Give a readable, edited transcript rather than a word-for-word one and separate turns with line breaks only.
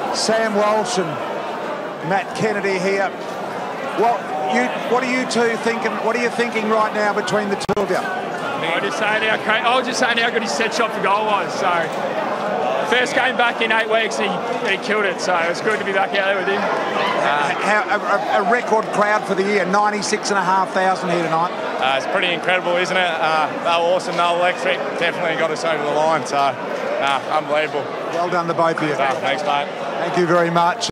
Sam Walsh and Matt Kennedy here. What are you two thinking? What are you thinking right now between the two of you?
I was just saying how good his set shot for goal was. So first game back in 8 weeks, he killed it. So it's good to be back out there with him.
A record crowd for the year, 96,500 here tonight.
It's pretty incredible, isn't it? They were awesome, they were electric. Definitely got us over the line. So unbelievable.
Well done to both of you.
Thanks, mate.
Thank you very much.